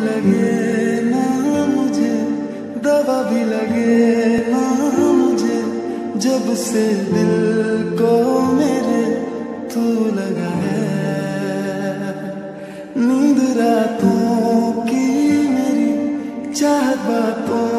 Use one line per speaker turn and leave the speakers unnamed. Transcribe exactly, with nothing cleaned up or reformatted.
लगे ना मुझे, दवा भी लगे ना मुझे, जब से दिल को मेरे तू लगा है। नींद रातों की मेरी चाहत बातों